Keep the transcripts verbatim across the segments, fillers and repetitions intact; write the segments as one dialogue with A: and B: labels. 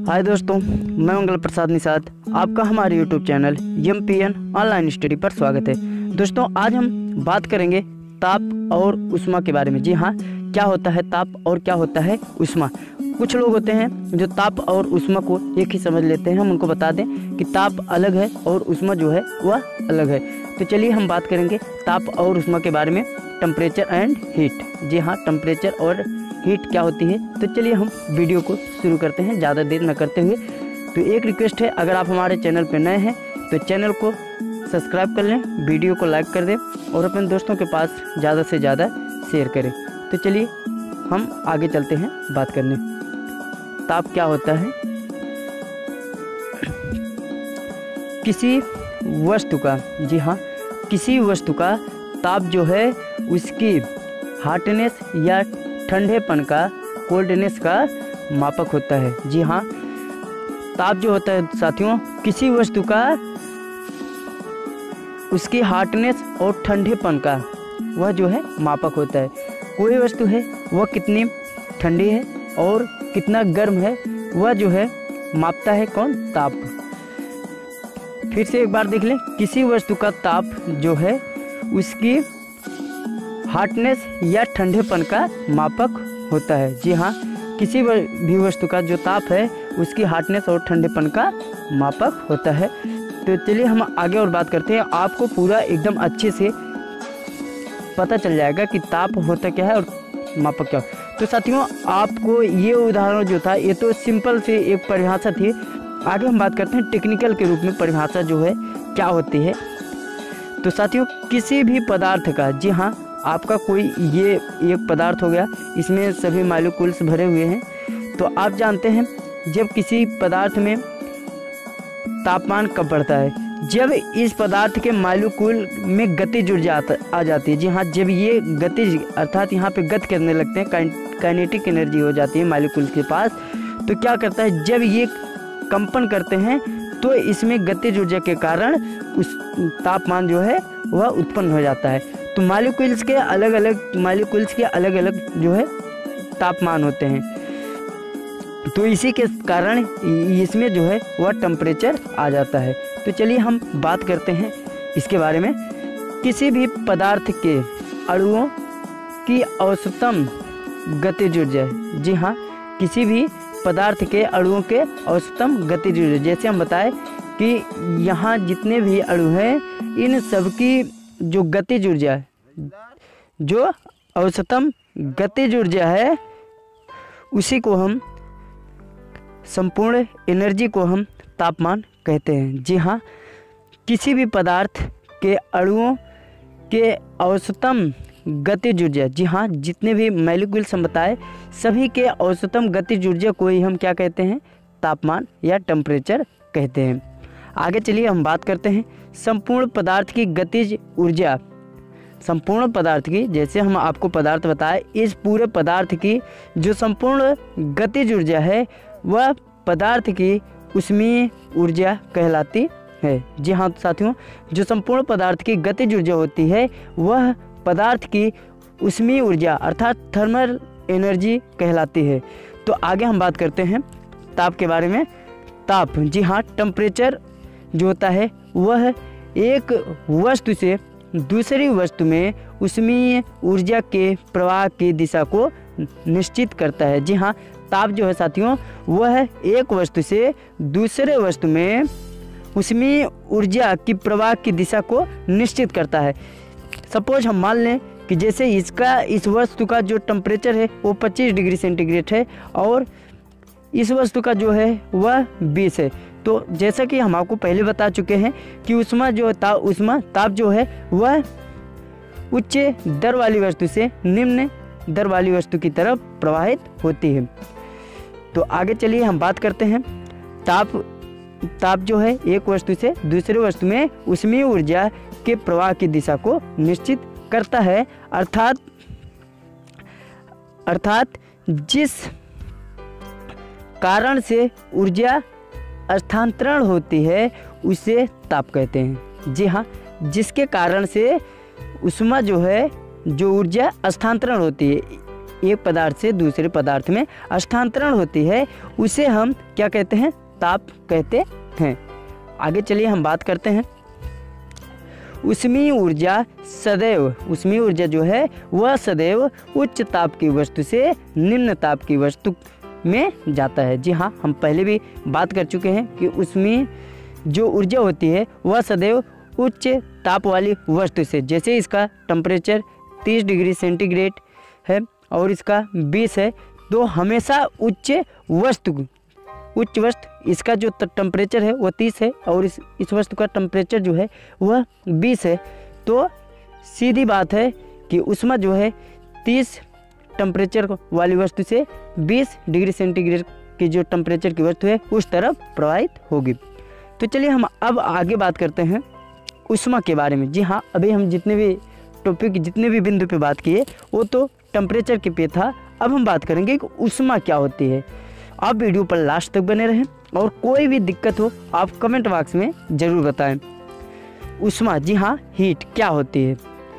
A: हाय दोस्तों, मैं मंगल प्रसाद निषाद, आपका हमारे YouTube channel M P N online study पर स्वागत है। दोस्तों, आज हम बात करेंगे ताप और ऊष्मा के बारे में। जी हाँ, क्या होता है ताप और क्या होता है ऊष्मा। कुछ लोग होते हैं जो ताप और ऊष्मा को एक ही समझ लेते हैं। हम उनको बता दें कि ताप अलग है और ऊष्मा जो है वह अलग है। तो चलिए हम बात करेंगे ताप और ऊष्मा के बारे में, टेम्परेचर एंड हीट। जी हाँ, टेम्परेचर और हीट क्या होती है। तो चलिए हम वीडियो को शुरू करते हैं ज़्यादा देर न करते हुए। तो एक रिक्वेस्ट है, अगर आप हमारे चैनल पर नए हैं तो चैनल को सब्सक्राइब कर लें, वीडियो को लाइक कर दें और अपने दोस्तों के पास ज़्यादा से ज़्यादा शेयर करें। तो चलिए हम आगे चलते हैं बात करने। ताप क्या होता है। किसी वस्तु का, जी हाँ, किसी वस्तु का ताप जो है उसकी हॉटनेस या ठंडेपन का, कोल्डनेस का मापक होता है। जी हाँ, ताप जो होता है साथियों, किसी वस्तु का उसकी हॉटनेस और ठंडेपन का वह जो है मापक होता है। कोई वस्तु है वह कितनी ठंडी है और कितना गर्म है, वह जो है मापता है कौन? ताप। फिर से एक बार देख लें, किसी वस्तु का ताप जो है उसकी हॉटनेस या ठंडेपन का मापक होता है। जी हाँ, किसी भी वस्तु का जो ताप है उसकी हॉटनेस और ठंडेपन का मापक होता है। तो चलिए हम आगे और बात करते हैं। आपको पूरा एकदम अच्छे से पता चल जाएगा कि ताप होता क्या है और मापक क्या। तो साथियों, आपको ये उदाहरण जो था ये तो सिंपल से एक परिभाषा थी। आगे हम बात करते हैं टेक्निकल के रूप में परिभाषा जो है क्या होती है। तो साथियों, किसी भी पदार्थ का, जी हाँ, आपका कोई ये एक पदार्थ हो गया, इसमें सभी मॉलिक्यूल्स भरे हुए हैं। तो आप जानते हैं जब किसी पदार्थ में तापमान कब बढ़ता है, जब इस पदार्थ के मॉलिक्यूल में गतिज ऊर्जा आ जाती है। जी हाँ, जब ये गतिज अर्थात यहाँ पे गति करने लगते हैं, काइनेटिक एनर्जी हो जाती है मॉलिक्यूल के पास। तो क्या करता है, जब ये कंपन करते हैं तो इसमें गतिज ऊर्जा के कारण उस तापमान जो है वह उत्पन्न हो जाता है। तो मॉलिक्यूल्स के अलग अलग मॉलिक्यूल्स के अलग अलग जो है तापमान होते हैं। तो इसी के कारण इसमें जो है वह टेम्परेचर आ जाता है। तो चलिए हम बात करते हैं इसके बारे में। किसी भी पदार्थ के अणुओं की औसतन गतिज ऊर्जा, जी हाँ, किसी भी पदार्थ के अणुओं के औसतन गतिज ऊर्जा, जैसे हम बताएं कि यहाँ जितने भी अणु हैं इन सब की जो गतिज ऊर्जा, जो औसतन गतिज ऊर्जा है, उसी को हम संपूर्ण एनर्जी को हम तापमान कहते हैं। जी हाँ, किसी भी पदार्थ के अणुओं के औसतन गतिज ऊर्जा, जी हाँ, जितने भी मॉलिक्यूल्स हम बताए सभी के औसतन गतिज ऊर्जा को ही हम क्या कहते हैं? तापमान या टेम्परेचर कहते हैं। आगे चलिए हम बात करते हैं संपूर्ण पदार्थ की गतिज ऊर्जा। संपूर्ण पदार्थ की, जैसे हम आपको पदार्थ बताए, इस पूरे पदार्थ की जो संपूर्ण गतिज ऊर्जा है वह पदार्थ की ऊष्मीय ऊर्जा कहलाती है। जी हाँ साथियों, जो संपूर्ण पदार्थ की गतिज ऊर्जा होती है वह पदार्थ की ऊष्मीय ऊर्जा अर्थात थर्मल एनर्जी कहलाती है। तो आगे हम बात करते हैं ताप के बारे में। ताप, जी हाँ, टेम्परेचर जो होता है वह एक वस्तु से दूसरी वस्तु में ऊष्मीय ऊर्जा के प्रवाह की दिशा को निश्चित करता है। जी हाँ, ताप जो है साथियों वह एक वस्तु से दूसरे वस्तु में ऊष्मीय ऊर्जा की प्रवाह की दिशा को निश्चित करता है। सपोज हम मान लें कि जैसे इसका इस वस्तु का जो टेम्परेचर है वो पच्चीस डिग्री सेंटीग्रेड है और इस वस्तु का जो है वह बीस है। तो जैसा कि हम आपको पहले बता चुके हैं कि ऊष्मा जो ताप ऊष्मा ताप जो है वह उच्च दर वाली वस्तु से निम्न दर वाली वस्तु की तरफ प्रवाहित होती है। तो आगे चलिए हम बात करते हैं ताप ताप जो है एक वस्तु से दूसरी वस्तु में ऊष्मीय ऊर्जा के प्रवाह की दिशा को निश्चित करता है। अर्थात अर्थात जिस कारण से ऊर्जा स्थानांतरण होती है उसे ताप कहते हैं। जी हाँ, जिसके कारण से ऊष्मा जो है, जो ऊर्जा स्थानांतरण होती है, एक पदार्थ से दूसरे पदार्थ में स्थानांतरण होती है उसे हम क्या कहते हैं, ताप कहते हैं। आगे चलिए हम बात करते हैं उष्मीय ऊर्जा सदैव, उष्मीय ऊर्जा जो है वह सदैव उच्च ताप की वस्तु से निम्न ताप की वस्तु में जाता है। जी हाँ, हम पहले भी बात कर चुके हैं कि उष्मीय जो ऊर्जा होती है वह सदैव उच्च ताप वाली वस्तु से, जैसे इसका टेम्परेचर तीस डिग्री सेंटीग्रेड है और इसका बीस है, तो हमेशा उच्च वस्तु उच्च वस्तु इसका जो टेम्परेचर है वो तीस है और इस इस वस्तु का टेम्परेचर जो है वह बीस है, तो सीधी बात है कि ऊष्मा जो है तीस टेम्परेचर वाली वस्तु से बीस डिग्री सेंटीग्रेड की जो टेम्परेचर की वस्तु है उस तरफ प्रवाहित होगी। तो चलिए हम अब आगे बात करते हैं ऊष्मा के बारे में। जी हाँ, अभी हम जितने भी टॉपिक जितने भी बिंदु पे बात किए वो तो टेम्परेचर के पे था। अब हम बात करेंगे कि ऊष्मा क्या होती है। आप वीडियो पर लास्ट तक बने रहें और कोई भी दिक्कत हो आप कमेंट बॉक्स में ज़रूर बताएं। ऊष्मा, जी हाँ, हीट क्या होती है।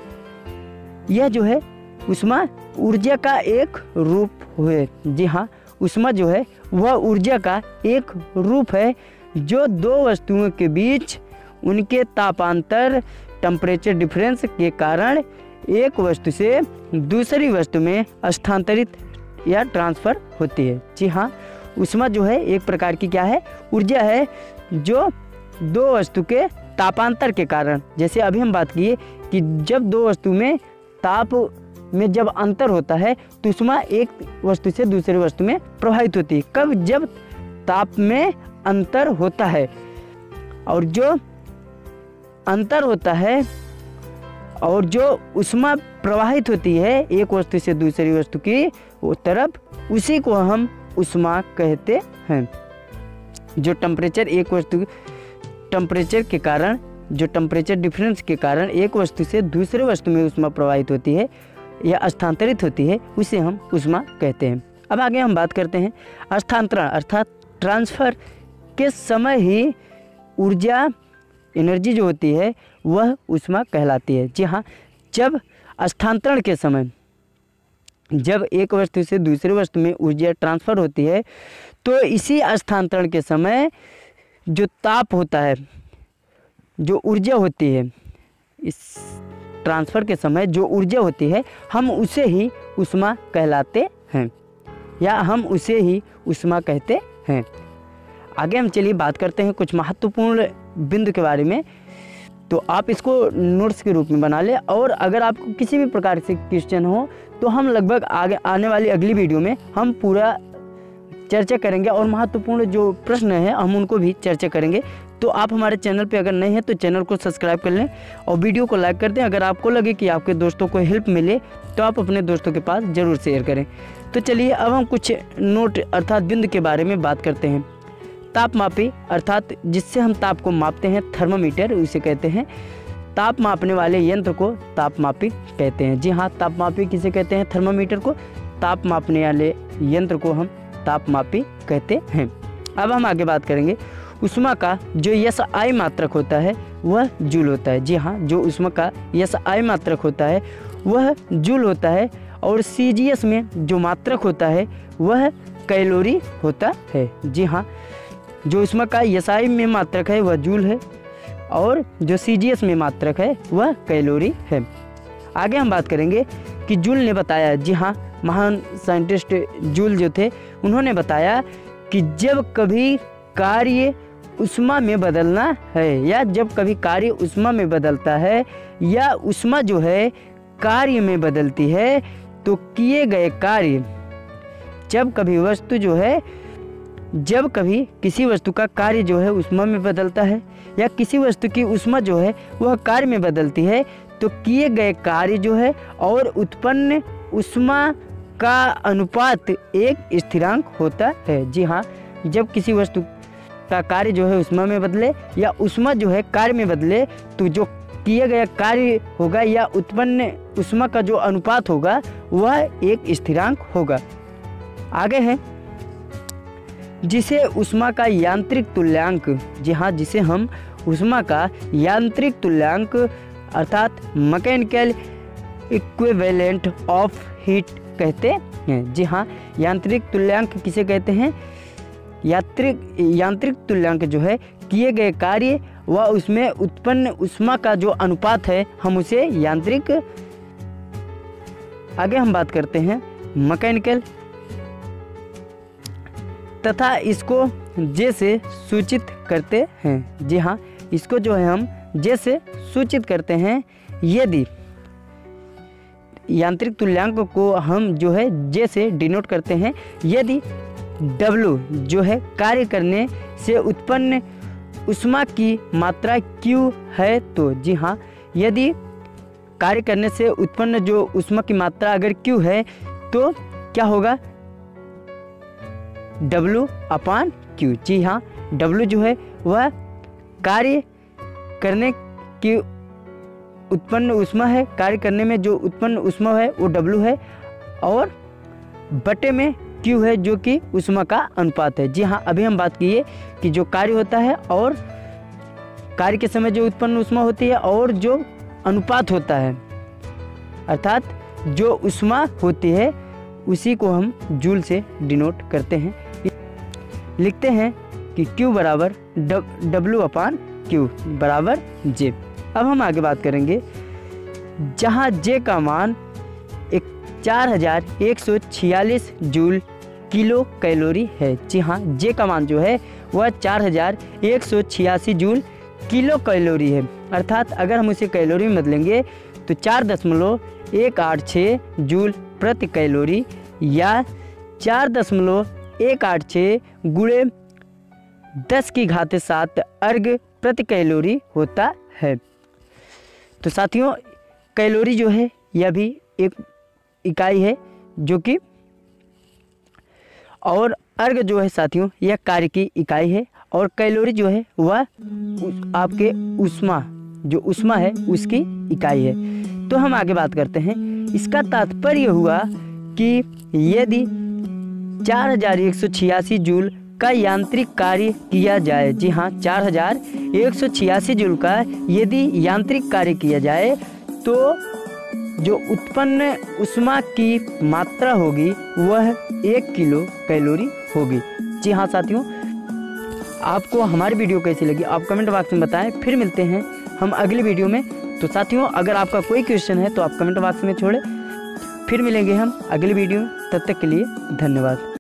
A: यह जो है ऊष्मा ऊर्जा का एक रूप है। जी हाँ, ऊष्मा जो है वह ऊर्जा का एक रूप है जो दो वस्तुओं के बीच उनके तापांतर टेम्परेचर डिफरेंस के कारण एक वस्तु से दूसरी वस्तु में स्थानांतरित या ट्रांसफ़र होती है। जी हाँ, ऊष्मा जो है एक प्रकार की क्या है, ऊर्जा है जो दो वस्तु के तापांतर के कारण, जैसे अभी हम बात किए कि जब दो वस्तु में ताप में जब अंतर होता है तो ऊष्मा एक वस्तु से दूसरे वस्तु में प्रवाहित होती है। कब, जब ताप में अंतर होता है, और जो अंतर होता है और जो ऊष्मा प्रवाहित होती है एक वस्तु से दूसरी वस्तु की वो तरफ, उसी को हम ऊष्मा कहते हैं। जो टेम्परेचर एक वस्तु टेम्परेचर के कारण जो टेम्परेचर डिफरेंस के कारण एक वस्तु से दूसरे वस्तु में ऊष्मा प्रवाहित होती है या स्थानांतरित होती है उसे हम ऊष्मा कहते हैं। अब आगे हम बात करते हैं स्थानांतरण अर्थात ट्रांसफ़र के समय ही ऊर्जा एनर्जी जो होती है वह ऊष्मा कहलाती है। जी हाँ, जब स्थानांतरण के समय जब एक वस्तु से दूसरे वस्तु में ऊर्जा ट्रांसफ़र होती है तो इसी स्थानांतरण के समय जो ताप होता है, जो ऊर्जा होती है, इस ट्रांसफ़र के समय जो ऊर्जा होती है हम उसे ही ऊष्मा कहलाते हैं या हम उसे ही ऊष्मा कहते हैं। आगे हम चलिए बात करते हैं कुछ महत्वपूर्ण बिंदु के बारे में, तो आप इसको नोट्स के रूप में बना लें और अगर आपको किसी भी प्रकार से क्वेश्चन हो तो हम लगभग आगे आने वाली अगली वीडियो में हम पूरा चर्चा करेंगे और महत्वपूर्ण जो प्रश्न हैं हम उनको भी चर्चा करेंगे। तो आप हमारे चैनल पे अगर नए हैं तो चैनल को सब्सक्राइब कर लें और वीडियो को लाइक कर दें। अगर आपको लगे कि आपके दोस्तों को हेल्प मिले तो आप अपने दोस्तों के पास ज़रूर शेयर करें। तो चलिए अब हम कुछ नोट अर्थात बिंदु के बारे में बात करते हैं। तापमापी अर्थात जिससे हम ताप को मापते हैं, थर्मामीटर उसे कहते हैं। ताप मापने वाले यंत्र को तापमापी कहते हैं। जी हाँ, तापमापी किसे कहते हैं, थर्मामीटर को। ताप मापने वाले यंत्र को हम तापमापी कहते हैं। अब हम आगे बात करेंगे ऊष्मा का जो एस आई मात्रक होता है वह जूल होता है। जी हाँ, जो ऊष्मा का एस आई मात्रक होता है वह जूल होता है और सी जी एस में जो मात्रक होता है वह कैलोरी होता है। जी हाँ, जो ऊष्मा का एस आई में मात्रक है वह जूल है और जो सी जी एस में मात्रक है वह कैलोरी है। आगे हम बात करेंगे कि जूल ने बताया, जी हाँ, महान साइंटिस्ट जूल जो थे उन्होंने बताया कि जब कभी कार्य ऊष्मा में बदलना है या जब कभी कार्य ऊष्मा में बदलता है या ऊष्मा जो है कार्य में बदलती है तो किए गए कार्य, जब कभी वस्तु जो है जब कभी किसी वस्तु का कार्य जो है ऊष्मा में बदलता है या किसी वस्तु की ऊष्मा जो है वह कार्य में बदलती है तो किए गए कार्य जो है और उत्पन्न ऊष्मा का अनुपात एक स्थिरांक होता है। जी हाँ, जब किसी वस्तु का कार्य जो है ऊष्मा में बदले या ऊष्मा जो है कार्य में बदले तो जो किए गया कार्य होगा या उत्पन्न ऊष्मा का जो अनुपात होगा वह एक स्थिरांक होगा। आगे है जिसे ऊष्मा का यांत्रिक तुल्यांक, जी हाँ, जिसे हम ऊष्मा का यांत्रिक तुल्यांक अर्थात मैकेनिकल इक्विवेलेंट ऑफ हीट कहते हैं। जी हाँ, यांत्रिक तुल्यांक किसे कहते हैं? यांत्रिक यांत्रिक तुल्यांक जो है किए गए कार्य व उसमें उत्पन्न ऊष्मा का जो अनुपात है, हम उसे यांत्रिक। आगे हम बात करते हैं मैकेनिकल, तथा इसको जे से सूचित करते हैं। जी हाँ, इसको जो है हम जे से सूचित करते हैं। यदि यांत्रिक तुल्यांक को हम जो है जे से डिनोट करते हैं यदि W जो है कार्य करने से उत्पन्न ऊष्मा की मात्रा Q है तो। जी हाँ, यदि कार्य करने से उत्पन्न जो ऊष्मा की मात्रा अगर Q है तो क्या होगा? W अपान Q। जी हाँ, W जो है वह कार्य करने की उत्पन्न ऊष्मा है, कार्य करने में जो उत्पन्न ऊष्मा है वो W है, और बटे में Q है जो कि ऊष्मा का अनुपात है। जी हाँ, अभी हम बात किए कि जो कार्य होता है और कार्य के समय जो उत्पन्न ऊष्मा होती है और जो अनुपात होता है, अर्थात जो ऊष्मा होती है उसी को हम जूल से डिनोट करते हैं। लिखते हैं कि Q बराबर W अपान Q बराबर J। अब हम आगे बात करेंगे, जहाँ J का मान एक चार हजार एक सौ छियालीस जूल किलो कैलोरी है। जी हाँ, J का मान जो है वह चार हजार एक सौ छियासी जूल किलो कैलोरी है। अर्थात अगर हम उसे कैलोरी में बदलेंगे तो चार दशमलव एक आठ छः जूल प्रति कैलोरी या चार दशमलव एक आठ छः गुणे दस की घात सात अर्ग प्रति कैलोरी होता है। तो साथियों, कैलोरी जो है यह भी एक इकाई है जो कि, और अर्ग जो है साथियों यह कार्य की इकाई है, और कैलोरी जो है वह आपके ऊष्मा जो ऊष्मा है उसकी इकाई है। तो हम आगे बात करते हैं। इसका तात्पर्य हुआ कि यदि चार हजार एक सौ छियासी जूल का यांत्रिक कार्य किया जाए, जी हाँ, चार हजार एक सौ छियासी जूल का यदि यांत्रिक कार्य किया जाए तो जो उत्पन्न ऊष्मा की मात्रा होगी वह एक किलो कैलोरी होगी। जी हाँ साथियों, आपको हमारी वीडियो कैसी लगी आप कमेंट बॉक्स में बताएं। फिर मिलते हैं हम अगली वीडियो में। तो साथियों, अगर आपका कोई क्वेश्चन है तो आप कमेंट बॉक्स में छोड़ें। फिर मिलेंगे हम अगली वीडियो में, तब तक के लिए धन्यवाद।